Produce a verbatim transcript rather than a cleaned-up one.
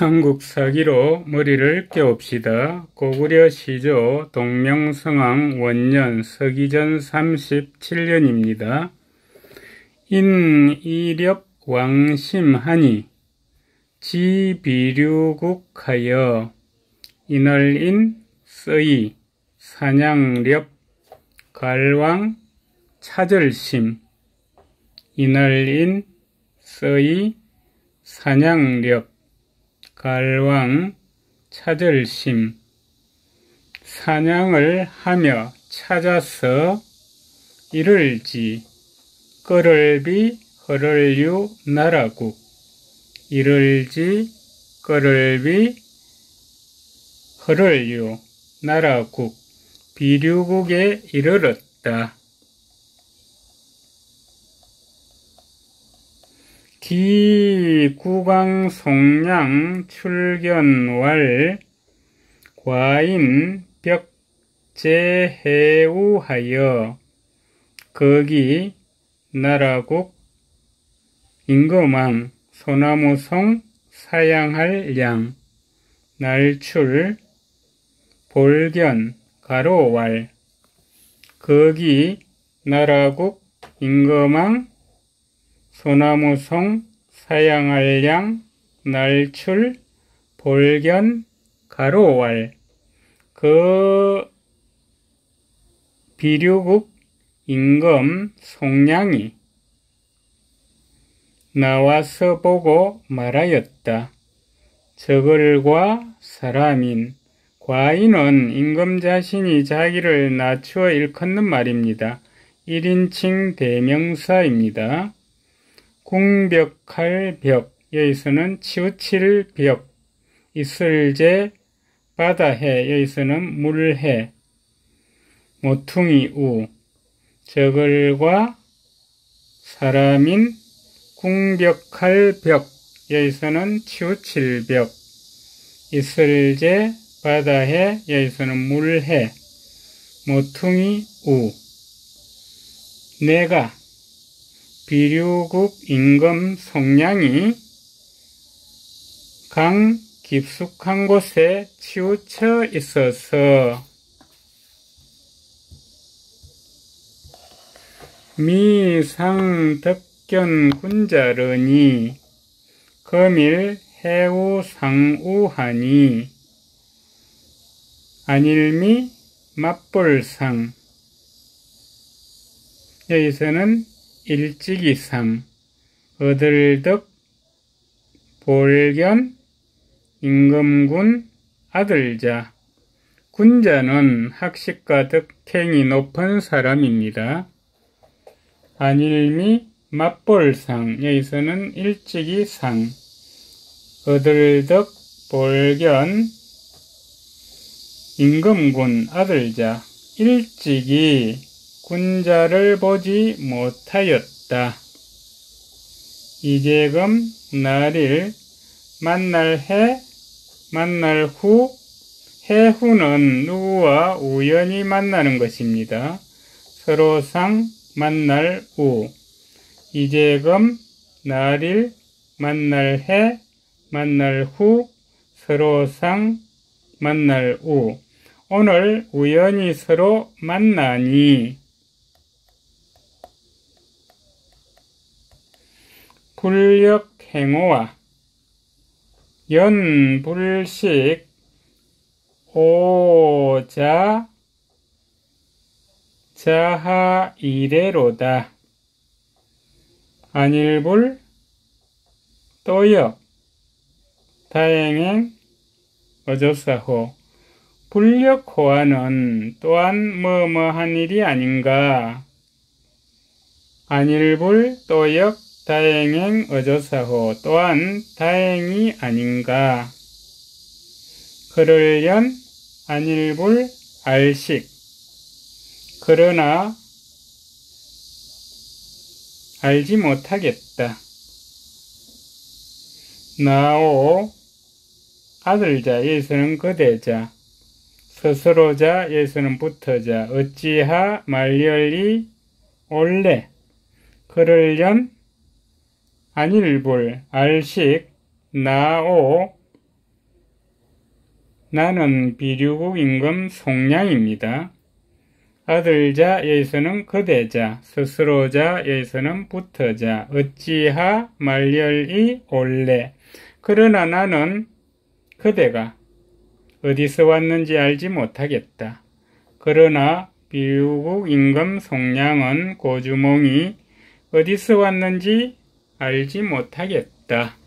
삼국사기로 머리를 깨웁시다. 고구려 시조 동명성왕 원년 서기전 삼십칠 년입니다. 인이렵 왕심하니 지비류국하여 인얼인 쓰이 사냥렵 갈왕 차절심 인얼인 쓰이 사냥렵 갈왕 차절심 사냥을 하며 찾아서 이를지 끄를비 허를유 나라국 이를지 끄를비 허를유 나라국 비류국에 이르렀다. 기구강 송량 출견왈 과인 벽제해우하여 거기 나라국 임금왕 소나무송 사양할 양 날출 볼견 가로왈 거기 나라국 임금왕 소나무송 사양할 양 날출 볼견 가로왈 그 비류국 임금 송량이 나와서 보고 말하였다. 저걸과 사람인 과인은 임금 자신이 자기를 낮추어 일컫는 말입니다. 일 인칭 대명사입니다. 궁벽할 벽, 여기서는 치우칠 벽, 이슬제 바다해, 여기서는 물해, 모퉁이 우, 저걸과 사람인 궁벽할 벽, 여기서는 치우칠 벽, 이슬제 바다해, 여기서는 물해, 모퉁이 우. 내가 비류국 임금 송량이 강 깊숙한 곳에 치우쳐 있어서 미상덕견 군자르니 거밀 해우상우하니 안일미 맞볼상 여기서는 일찍이상 어들덕 볼견 임금군 아들자 군자는 학식과 덕행이 높은 사람입니다. 안일미 맞볼상 여기서는 일찍이상 어들덕 볼견 임금군 아들자 일찍이 군자를 보지 못하였다. 이제금 날일 만날 해 만날 후 해후는 누구와 우연히 만나는 것입니다. 서로상 만날 우 이제금 날일 만날 해 만날 후 서로상 만날 우 오늘 우연히 서로 만나니 불력행호와 연불식 오자 자하 이래로다. 안일불 또역 다행행 어조사호 불력호화는 또한 뭐뭐한 일이 아닌가. 안일불 또역 다행행 어조사호 또한 다행이 아닌가. 그럴련 안일불 알식 그러나 알지 못하겠다. 나오 아들자 여기서는 그대자 스스로자 여기서는 붙어자 어찌하 말열리 올래 그럴련 안일불 알식 나오 나는 비류국 임금 송량입니다. 아들자 여기서는 그대자, 스스로자 여기서는 붙어자, 어찌하 말열이 올래. 그러나 나는 그대가 어디서 왔는지 알지 못하겠다. 그러나 비류국 임금 송량은 고주몽이 어디서 왔는지 알지 못하겠다.